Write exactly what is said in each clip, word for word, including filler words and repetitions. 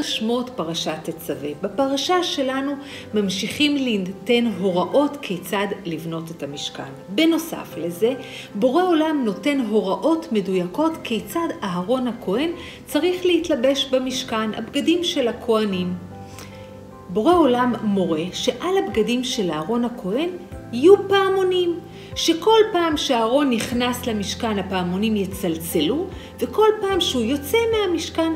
בספר שמות פרשת תצווה. בפרשה שלנו ממשיכים להינתן הוראות כיצד לבנות את המשכן. בנוסף לזה, בורא עולם נותן הוראות מדויקות כיצד אהרון הכהן צריך להתלבש במשכן, הבגדים של הכהנים. בורא עולם מורה שעל הבגדים של אהרון הכהן יהיו פעמונים, שכל פעם שאהרון נכנס למשכן הפעמונים יצלצלו, וכל פעם שהוא יוצא מהמשכן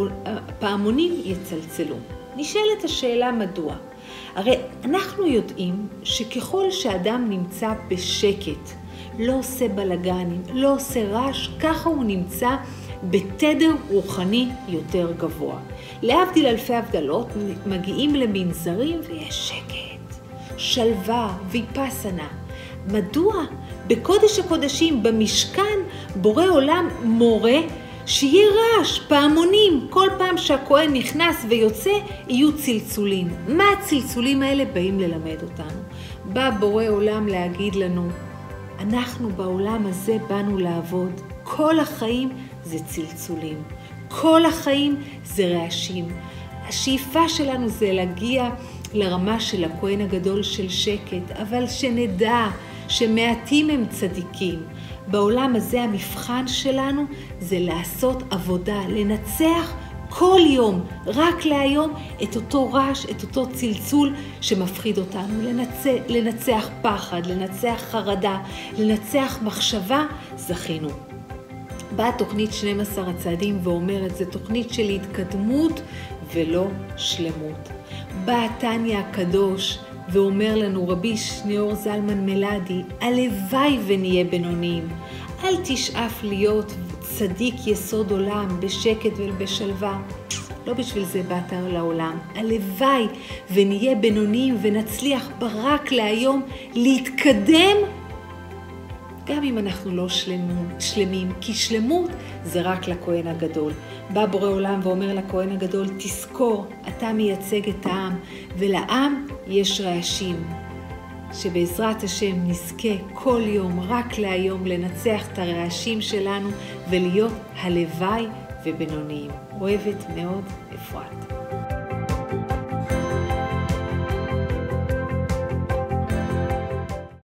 הפעמונים יצלצלו. נשאלת השאלה מדוע. הרי אנחנו יודעים שככל שאדם נמצא בשקט, לא עושה בלגנים, לא עושה רעש, ככה הוא נמצא בתדר רוחני יותר גבוה. להבדיל אלפי הבדלות, מגיעים למנזרים ויש שקט, שלווה ויפסנה. מדוע? בקודש הקודשים, במשכן, בורא עולם מורה שיהיה רעש, פעמונים, כל פעם שהכהן נכנס ויוצא, יהיו צלצולים. מה הצלצולים האלה באים ללמד אותנו? בא בורא עולם להגיד לנו, אנחנו בעולם הזה באנו לעבוד. כל החיים זה צלצולים. כל החיים זה רעשים. השאיפה שלנו זה להגיע לרמה של הכהן הגדול של שקט, אבל שנדע שמעטים הם צדיקים. בעולם הזה המבחן שלנו זה לעשות עבודה, לנצח כל יום, רק להיום, את אותו רעש, את אותו צלצול שמפחיד אותנו, לנצח, לנצח פחד, לנצח חרדה, לנצח מחשבה, זכינו. באה תוכנית שנים עשר הצעדים ואומרת, זה תוכנית של התקדמות ולא שלמות. בא תניה הקדוש ואומר לנו, רבי שניאור זלמן מלאדי, הלוואי ונהיה בינוניים. אל תשאף להיות צדיק יסוד עולם בשקט ובשלווה. לא בשביל זה באת לעולם. הלוואי ונהיה בינוניים ונצליח ברק להיום להתקדם, גם אם אנחנו לא שלמים, שלמים, כי שלמות זה רק לכהן הגדול. בא בורא עולם ואומר לכהן הגדול, תזכור, אתה מייצג את העם, ולעם יש רעשים. שבעזרת השם נזכה כל יום, רק להיום, לנצח את הרעשים שלנו, ולהיות הלוואי ובינוניים. אוהבת מאוד, אפרת.